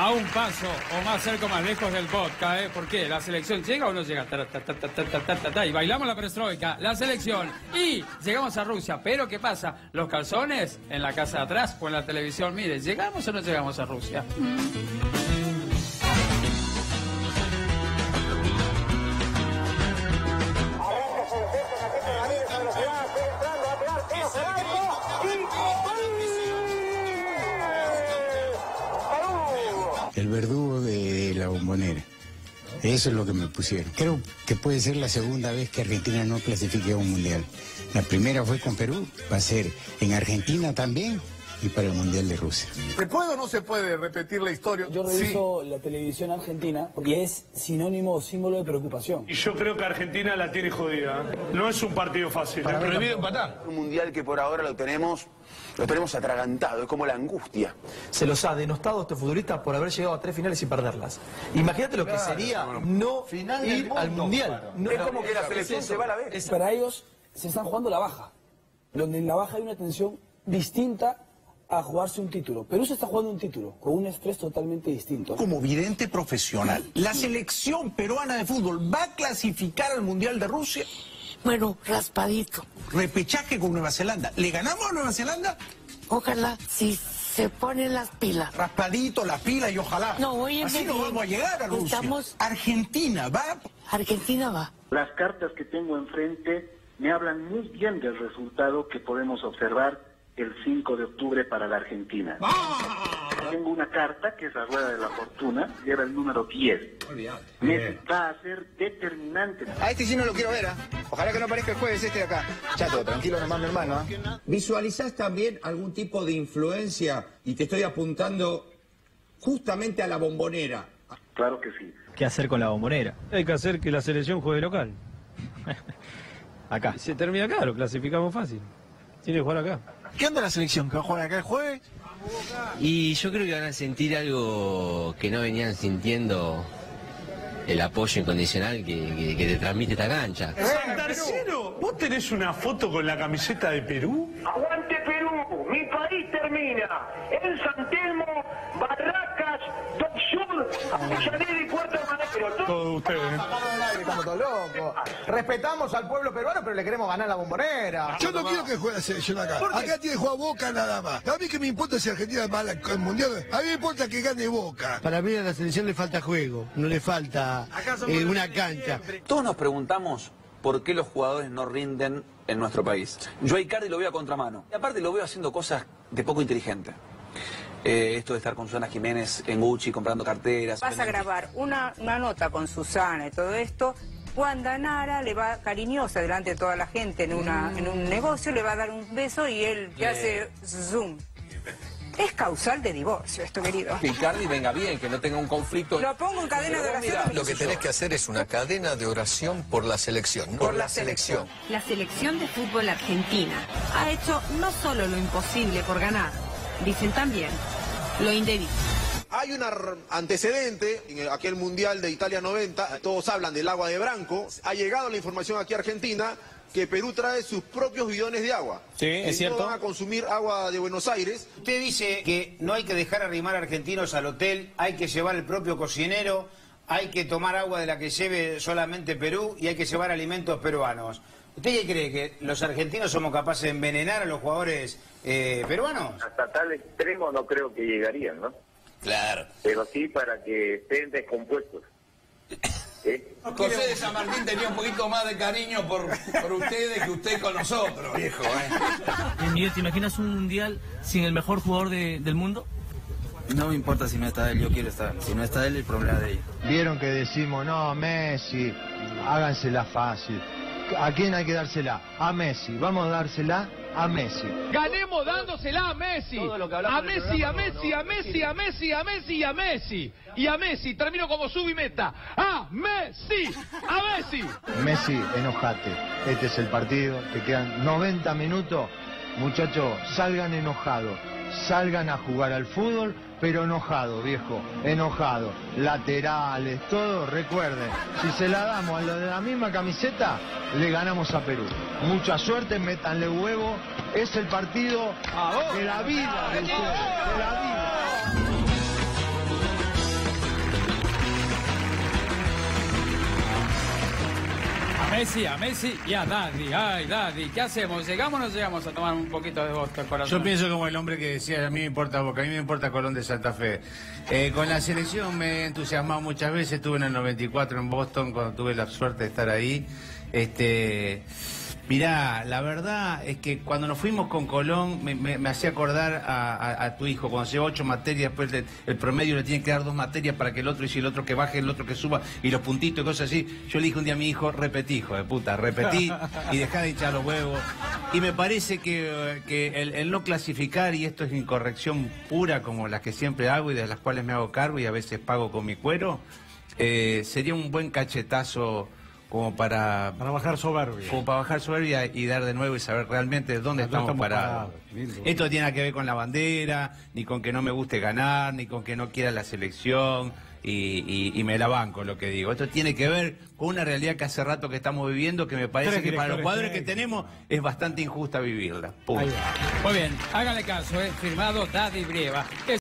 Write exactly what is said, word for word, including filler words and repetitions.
A un paso o más cerca o más lejos del vodka, ¿eh? ¿Por qué? ¿La selección llega o no llega? Ta, ta, ta, ta, ta, ta, ta, ta, ta, y bailamos la perestroika, la selección. Y llegamos a Rusia. Pero ¿qué pasa? ¿Los calzones en la casa de atrás o en la televisión? Mire, ¿llegamos o no llegamos a Rusia? El verdugo de la Bombonera. Eso es lo que me pusieron. Creo que puede ser la segunda vez que Argentina no clasifique a un mundial. La primera fue con Perú, va a ser en Argentina también y para el Mundial de Rusia. ¿Se puede o no se puede repetir la historia? Yo reviso sí. la televisión argentina porque es sinónimo o símbolo de preocupación. Y yo creo que Argentina la tiene jodida. No es un partido fácil. Para prohibido empatar. Un mundial que por ahora lo tenemos, lo tenemos atragantado, es como la angustia. Se los ha denostado a estos futbolistas por haber llegado a tres finales y perderlas. Imagínate lo que claro, sería no final ir mundo, al mundial. No, es como que la selección se va a la vez. Para ellos se están jugando la baja, donde en la baja hay una tensión distinta a jugarse un título. Perú se está jugando un título, con un estrés totalmente distinto. Como vidente profesional, ¿la selección peruana de fútbol va a clasificar al Mundial de Rusia? Bueno, raspadito. Repechaje con Nueva Zelanda. ¿Le ganamos a Nueva Zelanda? Ojalá, si se ponen las pilas. Raspadito, las pilas y ojalá. No, oye, así no vamos a llegar a Rusia. Estamos... Argentina va... Argentina va. Las cartas que tengo enfrente me hablan muy bien del resultado que podemos observar el cinco de octubre para la Argentina. ¡Ah! Tengo una carta que es la rueda de la fortuna, lleva el número diez. Messi va a ser determinante. A este sí no lo quiero ver, ¿eh? Ojalá que no aparezca el jueves este de acá. Chato, tranquilo nomás, mi hermano. ¿eh? ¿Visualizás también algún tipo de influencia? Y te estoy apuntando justamente a la Bombonera. Claro que sí. ¿Qué hacer con la Bombonera? Hay que hacer que la selección juegue local. Acá. Se termina acá, lo clasificamos fácil. Tiene que jugar acá. ¿Qué onda la selección? ¿Que va a jugar acá el jueves? Y yo creo que van a sentir algo que no venían sintiendo, el apoyo incondicional que, que, que te transmite esta cancha. Santarciero, ¿vos tenés una foto con la camiseta de Perú? ¡Aguante Perú! ¡Mi país termina! En San Telmo, Barracas, Dock Sur, Avellaneda y Puerto Madero. Todos ustedes. Estamos todos locos. Respetamos al pueblo peruano, pero le queremos ganar la Bombonera. Yo no quiero que juegue la selección acá. Acá tiene que jugar Boca nada más. A mí que me importa si Argentina va al Mundial. A mí me importa que gane Boca. Para mí a la selección le falta juego, no le falta eh, una cancha. Todos nos preguntamos por qué los jugadores no rinden en nuestro país. Yo a Icardi lo veo a contramano. Y aparte lo veo haciendo cosas de poco inteligente. Eh, esto de estar con Susana Jiménez en Gucci comprando carteras. Vas a grabar una, una nota con Susana y todo esto. Wanda Nara le va cariñosa delante de toda la gente en, una, en un negocio, le va a dar un beso y él que hace zoom. Es causal de divorcio esto, querido. Que Icardi venga bien, que no tenga un conflicto. Lo pongo en cadena de oración. Lo que tenés que hacer es una cadena de oración por la selección, no por la selección. La selección de fútbol argentina ha hecho no solo lo imposible por ganar, dicen también lo indebido. Hay un antecedente en aquel Mundial de Italia noventa, todos hablan del agua de Branco. Ha llegado la información aquí a Argentina que Perú trae sus propios bidones de agua. Sí, es cierto. No van a consumir agua de Buenos Aires. Usted dice que no hay que dejar arrimar argentinos al hotel, hay que llevar el propio cocinero, hay que tomar agua de la que lleve solamente Perú y hay que llevar alimentos peruanos. ¿Usted qué cree? ¿Que los argentinos somos capaces de envenenar a los jugadores eh, peruanos? Hasta tal extremo no creo que llegarían, ¿no? Claro. Pero sí para que estén descompuestos. ¿Eh? José de San Martín tenía un poquito más de cariño por, por ustedes que usted con nosotros, viejo, ¿eh? Miguel, ¿te imaginas un mundial sin el mejor jugador de, del mundo? No me importa si no está él, yo quiero estar. Si no está él, el problema de ellos. Vieron que decimos, no, Messi, hágansela fácil. ¿A quién hay que dársela? A Messi. Vamos a dársela a Messi. Ganemos dándosela a Messi. A Messi, a Messi, a Messi, a Messi, a Messi y a Messi. Y a Messi, termino como sub y meta. ¡A Messi! ¡A Messi! Messi, enojate. Este es el partido. Te quedan noventa minutos. Muchachos, salgan enojados. Salgan a jugar al fútbol, pero enojado, viejo, enojado. Laterales, todo, recuerden, si se la damos a lo de la misma camiseta, le ganamos a Perú. Mucha suerte, métanle huevo, es el partido de la vida de ustedes, de la vida. Messi, a Messi y a Daddy. Ay, Daddy, ¿qué hacemos? ¿Llegamos o no llegamos a tomar un poquito de vodka, corazón? Yo pienso como el hombre que decía, a mí me importa Boca, a mí me importa Colón de Santa Fe. Eh, con la selección me he entusiasmado muchas veces, estuve en el noventa y cuatro en Boston, cuando tuve la suerte de estar ahí. Este... Mirá, la verdad es que cuando nos fuimos con Colón me, me, me hacía acordar a, a, a tu hijo, cuando lleva ocho materias, después de, el promedio le tiene que dar dos materias para que el otro, y si el otro que baje, el otro que suba, y los puntitos y cosas así. Yo le dije un día a mi hijo, repetí, hijo de puta, repetí y dejá de hinchar los huevos. Y me parece que, que el, el no clasificar, y esto es incorrección pura como las que siempre hago y de las cuales me hago cargo y a veces pago con mi cuero, eh, sería un buen cachetazo como para... Para bajar soberbia. Como para bajar soberbia y dar de nuevo y saber realmente dónde estamos, estamos parados. parados. Esto no tiene nada que ver con la bandera, ni con que no me guste ganar, ni con que no quiera la selección, y, y, y me la banco lo que digo. Esto tiene que ver con una realidad que hace rato que estamos viviendo, que me parece que para los jugadores que tenemos es bastante injusta vivirla. Punto. Muy bien, háganle caso, ¿eh? Firmado Daddy Brieva.